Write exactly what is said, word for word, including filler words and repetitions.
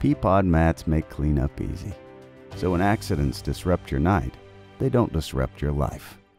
Peapod mats make cleanup easy. So when accidents disrupt your night, they don't disrupt your life.